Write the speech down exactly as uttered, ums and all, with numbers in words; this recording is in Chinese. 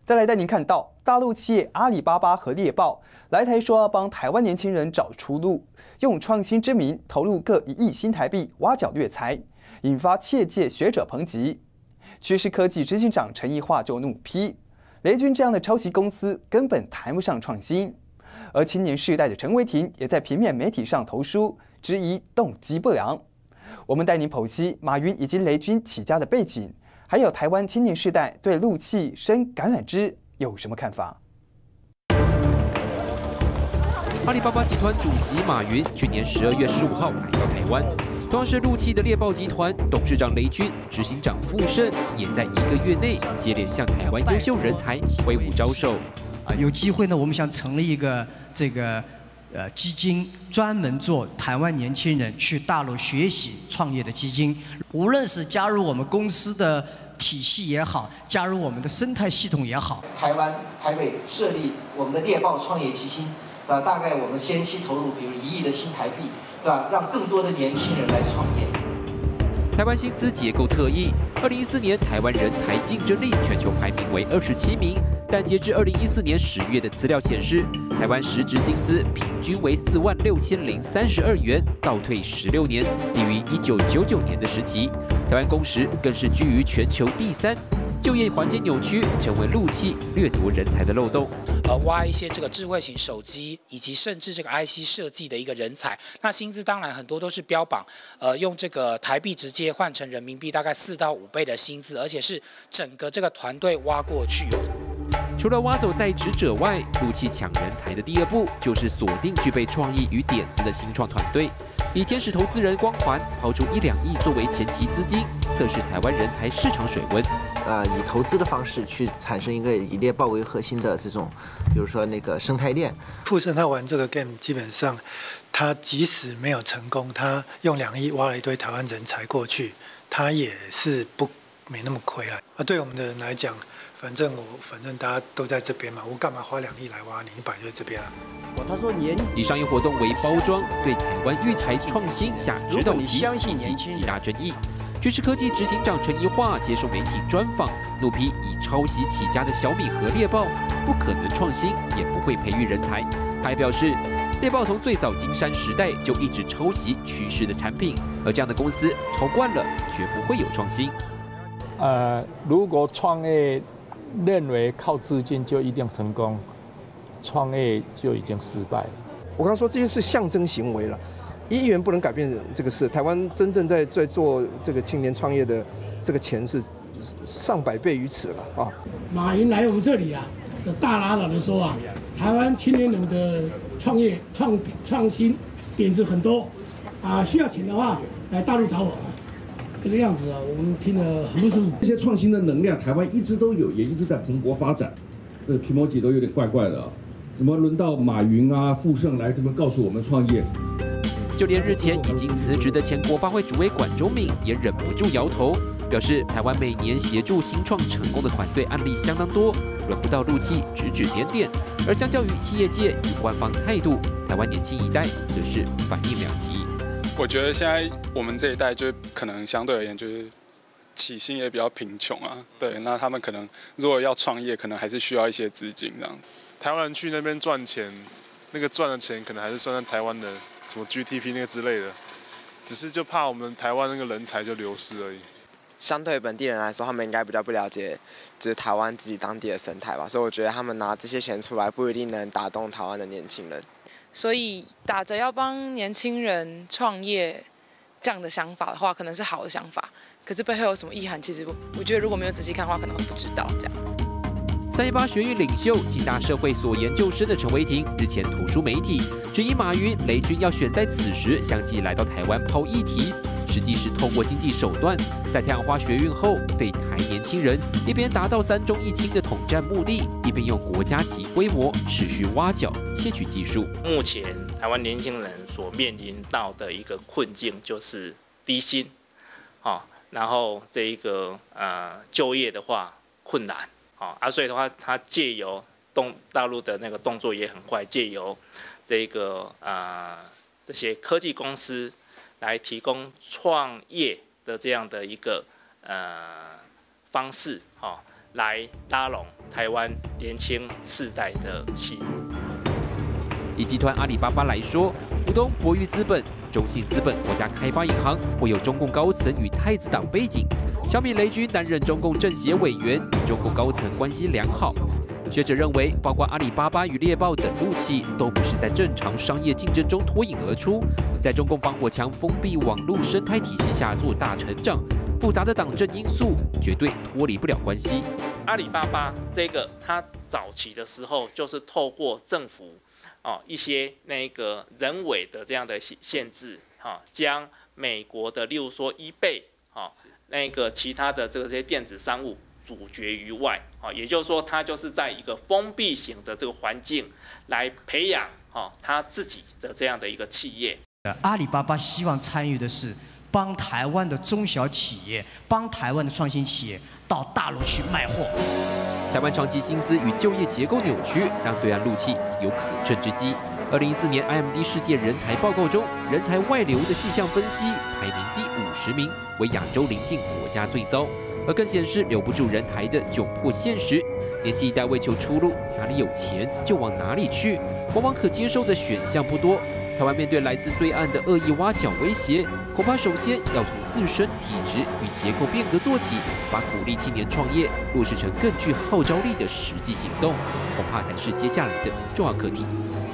再来带您看到，大陆企业阿里巴巴和猎豹来台说要帮台湾年轻人找出路，用创新之名投入各一亿新台币挖角掠财，引发企业界学者抨击。趋势科技执行长陈奕化就怒批，雷军这样的抄袭公司根本谈不上创新。而青年世代的陈为廷也在平面媒体上投书，质疑动机不良。我们带您剖析马云以及雷军起家的背景。 还有台湾青年世代对陆企生橄榄枝有什么看法？ 阿里巴巴集团主席马云去年十二月十五号来到台湾，同样是陆企的猎豹集团董事长雷军、执行长傅盛也在一个月内接连向台湾优秀人才挥舞招手。 啊，有机会呢，我们想成立一个这个呃基金，专门做台湾年轻人去大陆学习创业的基金。 无论是加入我们公司的体系也好，加入我们的生态系统也好， 台湾台北设立我们的猎豹创业基金，对吧？大概我们先期投入，比如一亿的新台币，对吧？让更多的年轻人来创业。 台湾薪资结构特异，二零一四年台湾人才竞争力全球排名为二十七名，但截至二零一四年十月的资料显示，台湾实质薪资平均为四万六千零三十二元，倒退十六年，低于一九九九年的时期。台湾工时更是居于全球第三，就业环境扭曲，成为陆企掠夺人才的漏洞。 呃，挖一些这个智慧型手机，以及甚至这个 I C 设计的一个人才，那薪资当然很多都是标榜，呃，用这个台币直接换成人民币大概四到五倍的薪资，而且是整个这个团队挖过去哦。 除了挖走在职者外，陆企抢人才的第二步就是锁定具备创意与点子的新创团队，以天使投资人光环抛出一两亿作为前期资金，测试台湾人才市场水温。 啊、呃，以投资的方式去产生一个以猎豹为核心的这种，比如说那个生态链。 富盛他玩这个 game， 基本上他即使没有成功，他用两亿挖了一堆台湾人才过去，他也是不没那么亏啊。啊，对我们的人来讲。 反正我，反正大家都在这边嘛，我干嘛花两亿来挖你？你本来就在这边啊。 他说年以商业活动为包装，对台湾育才创新下指导棋， 相信年轻人极大争议。趋势科技执行长陈奕化接受媒体专访，怒批以抄袭起家的小米和猎豹不可能创新，也不会培育人才。他还表示，猎豹从最早金山时代就一直抄袭趋势的产品，而这样的公司抄惯了，绝不会有创新。 呃，如果创业 认为靠资金就一定成功，创业就已经失败了。 我刚刚说这些是象征行为了，一亿元不能改变这个事。台湾真正在在做这个青年创业的这个钱是上百倍于此了啊！ 马云来我们这里啊，就大喇喇的说啊，台湾青年人的创业创创新点子很多啊，需要钱的话来大陆找我。 这个样子啊，我们听了很不舒服。 这些创新的能量，台湾一直都有，也一直在蓬勃发展。这个 Kimoji 都有点怪怪的啊，什么轮到马云啊、傅盛来这边告诉我们创业。 就连日前已经辞职的前国发会主委管中闵也忍不住摇头，表示台湾每年协助新创成功的团队案例相当多，轮不到陆企指指点点。而相较于企业界以官方态度，台湾年轻一代则是反应两极。 我觉得现在我们这一代就可能相对而言就是起薪也比较贫穷啊，对，那他们可能如果要创业，可能还是需要一些资金这样。 台湾人去那边赚钱，那个赚的钱可能还是算在台湾的什么 G D P 那个之类的，只是就怕我们台湾那个人才就流失而已。 相对本地人来说，他们应该比较不了解就是台湾自己当地的生态吧，所以我觉得他们拿这些钱出来，不一定能打动台湾的年轻人。 所以打着要帮年轻人创业这样的想法的话，可能是好的想法。可是背后有什么意涵，其实我觉得如果没有仔细看的话，可能会不知道这样。 三一八学运领袖、清大社会所研究生的陈为廷日前投书媒体，质疑马云、雷军要选在此时相继来到台湾抛议题，实际是透过经济手段，在太阳花学运后对台年轻人一边达到三中一轻的统战目的，一边用国家级规模持续挖角窃取技术。 目前台湾年轻人所面临到的一个困境就是低薪，哦，然后这一个呃就业的话困难，哦啊，所以的话，他借由动大陆的那个动作也很快，借由这个呃这些科技公司来提供创业的这样的一个呃方式，哈、哦，来拉拢台湾年轻世代的心。 以集团阿里巴巴来说，股东博裕资本、中信资本国家开发银行或有中共高层与太子党背景。小米雷军担任中共政协委员，与中共高层关系良好。学者认为，包括阿里巴巴与猎豹等陆企，都不是在正常商业竞争中脱颖而出，在中共防火墙封闭网络生态体系下做大成长。复杂的党政因素绝对脱离不了关系。 阿里巴巴这个，它早期的时候就是透过政府哦一些那个人为的这样的限制，哈、哦，将美国的例如说 eBay 哈、哦、那个其他的这些电子商务阻绝于外，啊、哦，也就是说，它就是在一个封闭型的这个环境来培养哈、哦、它自己的这样的一个企业。 阿里巴巴希望参与的是帮台湾的中小企业、帮台湾的创新企业到大陆去卖货。 台湾长期薪资与就业结构扭曲，让对岸陆企有可乘之机。二零一四年 I M D 世界人才报告中，人才外流的现象分析排名第五十名，为亚洲邻近国家最糟。而更显示留不住人才的窘迫现实，年轻一代为求出路，哪里有钱就往哪里去，往往可接受的选项不多。台湾面对来自对岸的恶意挖角威胁，恐怕首先要从自身体制与结构变革做起，把鼓励青年创业落实成更具号召力的实际行动，恐怕才是接下来的重要课题。